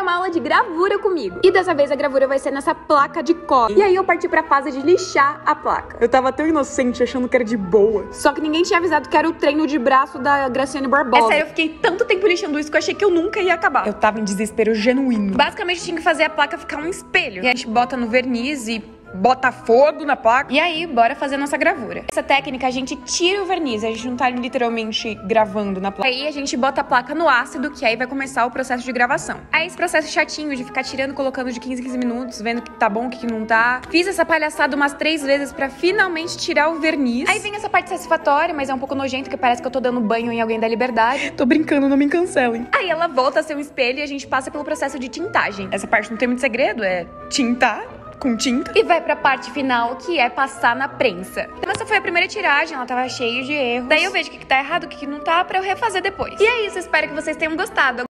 uma aula de gravura comigo. E dessa vez a gravura vai ser nessa placa de cola. E aí eu parti pra fase de lixar a placa. Eu tava tão inocente, achando que era de boa. Só que ninguém tinha avisado que era o treino de braço da Graciane Barbosa. É sério, eu fiquei tanto tempo lixando isso que eu achei que eu nunca ia acabar. Eu tava em desespero genuíno. Basicamente, tinha que fazer a placa ficar um espelho. E a gente bota no verniz e bota fogo na placa. E aí, bora fazer a nossa gravura. Essa técnica, a gente tira o verniz, a gente não tá literalmente gravando na placa. Aí a gente bota a placa no ácido, que aí vai começar o processo de gravação. Aí esse processo chatinho de ficar tirando, colocando de 15 em 15 minutos, vendo o que tá bom, o que não tá. Fiz essa palhaçada umas 3 vezes pra finalmente tirar o verniz. Aí vem essa parte satisfatória, mas é um pouco nojento, que parece que eu tô dando banho em alguém da Liberdade. Tô brincando, não me cancelem. Aí ela volta a ser um espelho e a gente passa pelo processo de tintagem. Essa parte não tem muito segredo, é tintar com tinta. E vai pra parte final, que é passar na prensa. Então essa foi a primeira tiragem, ela tava cheia de erros. Daí eu vejo o que tá errado, o que não tá, pra eu refazer depois. E é isso, espero que vocês tenham gostado.